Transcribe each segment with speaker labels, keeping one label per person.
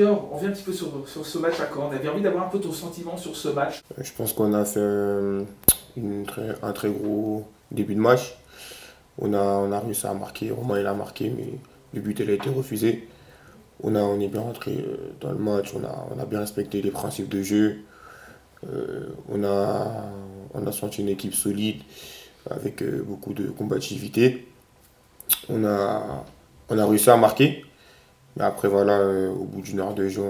Speaker 1: Junior, on revient un petit peu sur ce match à Caen. On avait envie d'avoir un peu ton sentiment sur ce match.
Speaker 2: Je pense qu'on a fait un très gros début de match. On a réussi à marquer, Romain il a marqué, mais le but il a été refusé. On est bien rentré dans le match, on a bien respecté les principes de jeu. On a senti une équipe solide avec beaucoup de combativité. On a, on a réussi à marquer, mais après voilà, au bout d'une heure de jeu,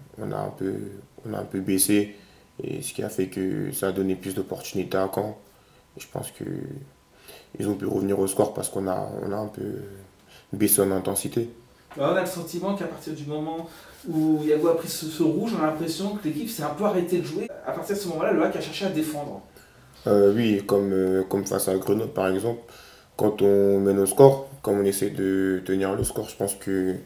Speaker 2: on a un peu baissé, et ce qui a fait que ça a donné plus d'opportunités à Caen. Et je pense qu'ils ont pu revenir au score parce on a un peu baissé en intensité.
Speaker 1: Alors, on a le sentiment qu'à partir du moment où Yago a pris ce rouge, on a l'impression que l'équipe s'est un peu arrêtée de jouer. À partir de ce moment-là, le HAC a cherché à défendre.
Speaker 2: Oui, comme face à Grenoble par exemple, quand on mène au score, comme on essaie de tenir le score, je pense que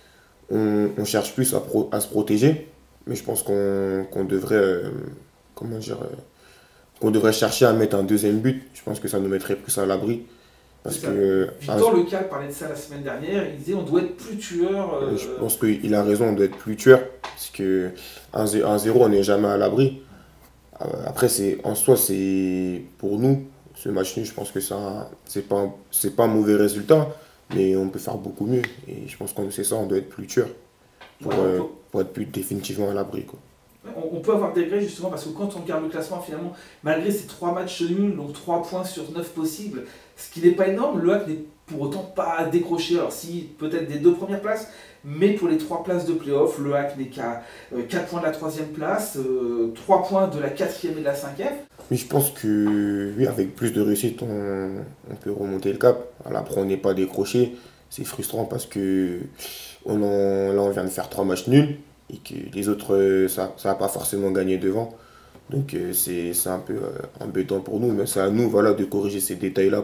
Speaker 2: on cherche plus à se protéger, mais je pense qu'on devrait, comment dire, qu'on devrait chercher à mettre un deuxième but. Je pense que ça nous mettrait plus à l'abri. Parce que
Speaker 1: Victor Lecal parlait de ça la semaine dernière, il disait on doit être plus tueur.
Speaker 2: je pense qu'il a raison, on doit être plus tueur. Parce que 1-0, on n'est jamais à l'abri. Après, en soi, c'est pour nous, ce match nul, je pense que ça, c'est pas un mauvais résultat, mais on peut faire beaucoup mieux. Et je pense qu'on sait ça, on doit être plus tueur pour être plus définitivement à l'abri, quoi.
Speaker 1: On peut avoir des regrets justement parce que quand on regarde le classement, finalement, malgré ces 3 matchs nuls, donc 3 points sur 9 possibles, ce qui n'est pas énorme, le HAC n'est pour autant pas décroché. Alors si, peut-être des 2 premières places, mais pour les 3 places de play-off, le HAC n'est qu'à 4 points de la 3e place, 3 points de la 4e et de la 5e.
Speaker 2: Mais je pense que oui, avec plus de réussite, on peut remonter le cap. Alors après, on n'est pas décroché. C'est frustrant parce que là, on vient de faire 3 matchs nuls et que les autres, ça n'a pas forcément gagné devant. Donc c'est un peu embêtant pour nous, mais c'est à nous voilà, de corriger ces détails-là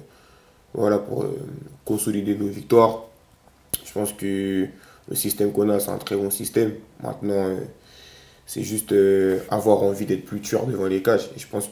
Speaker 2: pour consolider nos victoires. Je pense que le système qu'on a, c'est un très bon système. Maintenant, c'est juste avoir envie d'être plus tueur devant les cages. Et je pense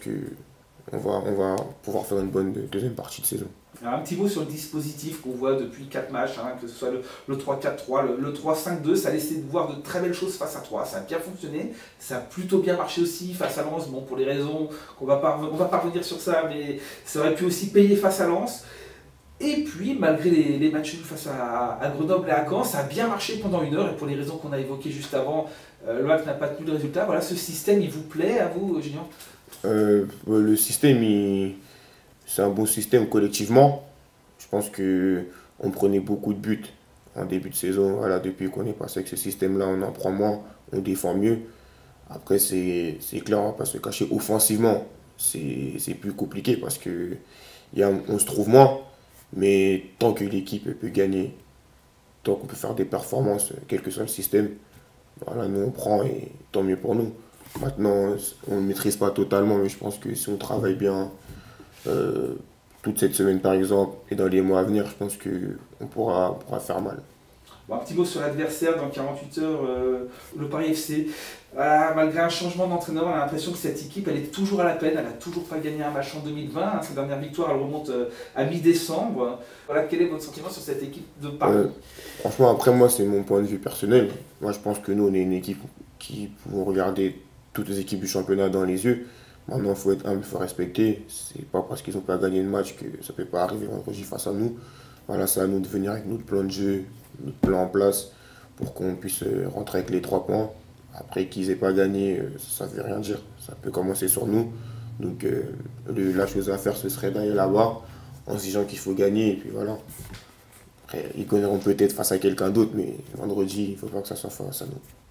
Speaker 2: on va pouvoir faire une bonne deuxième partie de saison.
Speaker 1: Alors, un petit mot sur le dispositif qu'on voit depuis 4 matchs, hein, que ce soit le 3-4-3, le 3-5-2, ça a laissé de voir de très belles choses face à 3. Ça a bien fonctionné, ça a plutôt bien marché aussi face à Lens. Bon, pour les raisons on va pas revenir sur ça, mais ça aurait pu aussi payer face à Lens. Et puis, malgré les matchs nuls face à Grenoble et à Caen, ça a bien marché pendant 1 heure. Et pour les raisons qu'on a évoquées juste avant, le HAC n'a pas tenu de résultat. Voilà, ce système, il vous plaît à vous, Junior?
Speaker 2: Le système, c'est un bon système collectivement. Je pense qu'on prenait beaucoup de buts en début de saison. Voilà, depuis qu'on est passé avec ce système-là, on en prend moins, on défend mieux. Après, c'est clair, on ne va pas se cacher. Offensivement, c'est plus compliqué parce que on se trouve moins. Mais tant que l'équipe peut gagner, tant qu'on peut faire des performances, quel que soit le système, voilà, nous on prend et tant mieux pour nous. Maintenant, on ne maîtrise pas totalement, mais je pense que si on travaille bien euh, toute cette semaine par exemple et dans les mois à venir, je pense qu'on pourra faire mal.
Speaker 1: Bon, un petit mot sur l'adversaire dans 48 heures, le Paris FC. Voilà, malgré un changement d'entraîneur, on a l'impression que cette équipe, elle est toujours à la peine. Elle n'a toujours pas gagné un match en 2020. Hein. Sa dernière victoire, elle remonte à mi-décembre. Voilà, quel est votre sentiment sur cette équipe de Paris?
Speaker 2: Franchement, après moi, c'est mon point de vue personnel. Moi, je pense que nous, on est une équipe qui pouvons regarder toutes les équipes du championnat dans les yeux. Maintenant, il faut être humble, il faut respecter. C'est pas parce qu'ils n'ont pas gagné le match que ça ne peut pas arriver vendredi face à nous. Voilà, c'est à nous de venir avec notre plan de jeu, notre plan en place pour qu'on puisse rentrer avec les 3 points. Après qu'ils n'aient pas gagné, ça ne veut rien dire. Ça peut commencer sur nous. Donc la chose à faire, ce serait d'aller là-bas en se disant qu'il faut gagner. Et puis voilà. Après, ils gagneront peut-être face à quelqu'un d'autre, mais vendredi, il ne faut pas que ça soit face à nous.